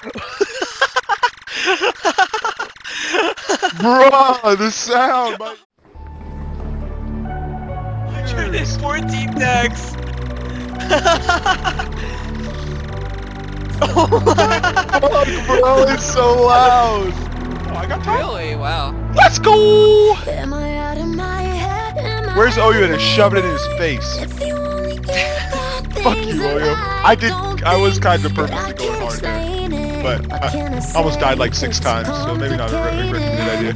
Bruh, the sound! My... 114 decks! Oh my fuck, bro, it's so loud! Oh, I got time. Really? Wow. Let's go! Where's Oyo to shove it in his face? Fuck you, Oyo. I was kind of purposely going hard there. But I almost died like 6 times, so maybe not a good idea.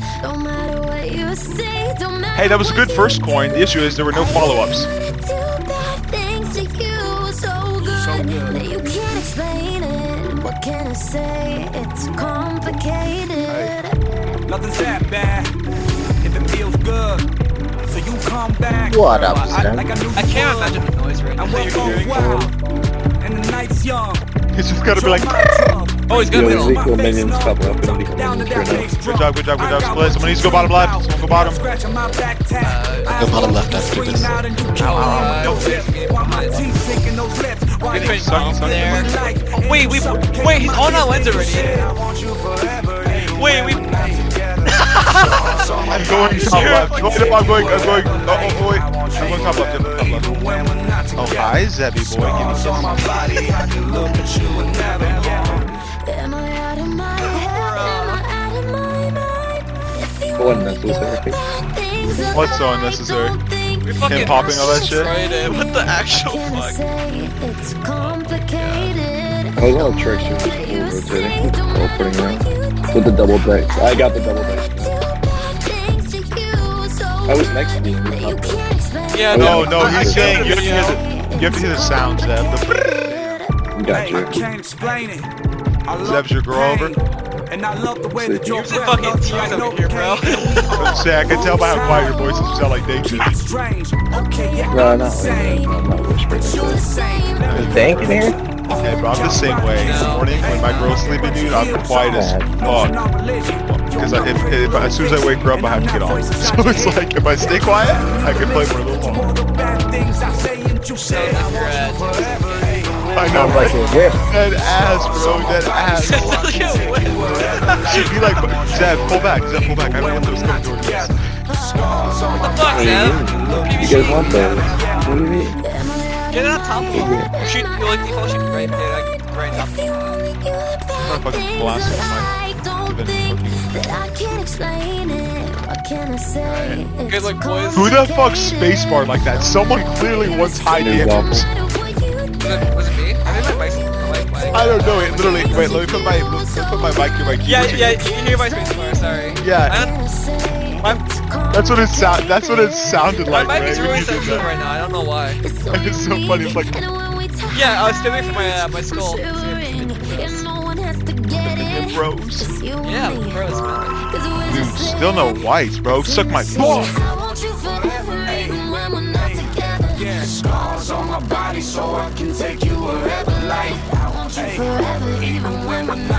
Hey, that was a good first coin. The issue is there were no follow-ups. So good. What can I say? It's complicated. Nothing's that bad if it feels good. So you come back. What up, Sam? I can't imagine the noise right now. And we're going wild. And the night's young. He's just gotta be like. Oh, he's gonna Yo, be equal minions couple up and equal minions right now. Good job, split. Someone needs to go bottom left. Someone go bottom. Go bottom left after this. Wait, he's on our lens already. Wait, I'm going top left. I'm going. Oh, wait. I'm going top left. Oh, hi, Zebby boy. Give me some. Unnecessary. What's so unnecessary? Him popping all that shit? What the actual fuck? I was on a trick shoot rotating. Putting around. With the double backs. I got the double backs. I was next to you. Yeah, no, he's saying you have to hear the sounds, Zeb. Gotcha. Zeb's your girl over? And I love the way that you're fucking tears over here, bro. Say, I can tell by how quiet your voice is. You sound like Danger. No, not whispering. Thank you, man. Hey, bro, I'm the same way. In the morning, when my girl's sleeping, dude, I'm quiet as fuck. Because as soon as I wake her up, I have to get on. So it's like, if I stay quiet, I can play for a little longer. I know, like a whip. Dead ass, bro, dead ass. She'd be like, Zeb, pull back. I don't want those coming towards us. What the fuck, Zeb? You guys want those? What do you mean? Get it on top of him. Shoot, you like default shoot right there, like right up. I'm gonna fucking blast him. Good luck, boys. Who the fuck spacebar like that? Someone clearly wants high damage. Was it me? I think my I don't know. It literally. Wait, let me put my mic in my keyboard. Yeah, you can hear my spacebar. Sorry. Yeah. That's what it sounded like. My mic is right? really sensitive right now. I don't know why. It's so funny. It's like. Yeah, I was still waiting for my skull. Bros. Yeah, bros, man. Dude, still no whites, bro. Suck my balls. Scars on my body so I can take you wherever, like I want you forever, even when we're not